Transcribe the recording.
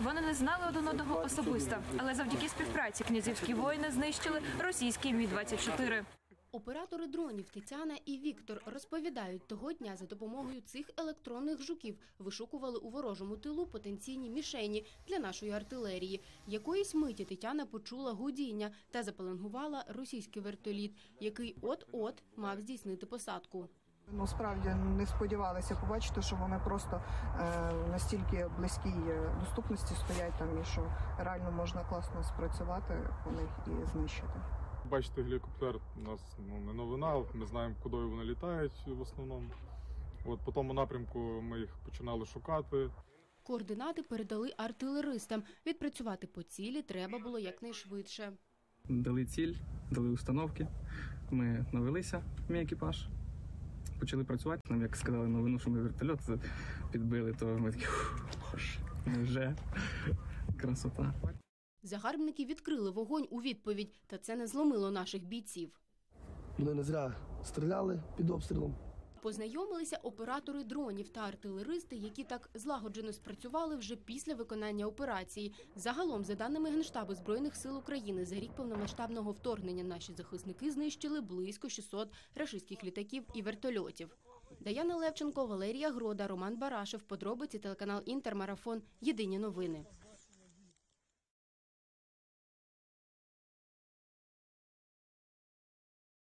Вони не знали один одного особисто, але завдяки співпраці князівські воїни знищили російський Мі-24. Оператори дронів Тетяна і Віктор розповідають, того дня за допомогою цих електронних жуків вишукували у ворожому тилу потенційні мішені для нашої артилерії. Якоїсь миті Тетяна почула гудіння та запеленгувала російський вертоліт, який от-от мав здійснити посадку. Справді не сподівалися побачити, що вони просто настільки близькій доступності стоять там, і що реально можна класно спрацювати по них і знищити. Бачите, гелікоптер у нас не новина, ми знаємо, куди вони літають в основному. По тому напрямку ми їх починали шукати. Координати передали артилеристам. Відпрацювати по цілі треба було якнайшвидше. Дали ціль, дали установки, ми навелися, мій екіпаж, почали працювати. Нам, як сказали новину, що ми вертольот підбили, то ми такі, боже, вже красота. Загарбники відкрили вогонь у відповідь, та це не зломило наших бійців. Ми не зря стріляли під обстрілом. Познайомилися оператори дронів та артилеристи, які так злагоджено спрацювали вже після виконання операції. Загалом, за даними Генштабу Збройних сил України, за рік повномасштабного вторгнення наші захисники знищили близько 600 рашистських літаків і вертольотів. Даяна Левченко, Валерія Грода, Роман Барашев. Подробиці телеканал Інтермарафон. Єдині новини.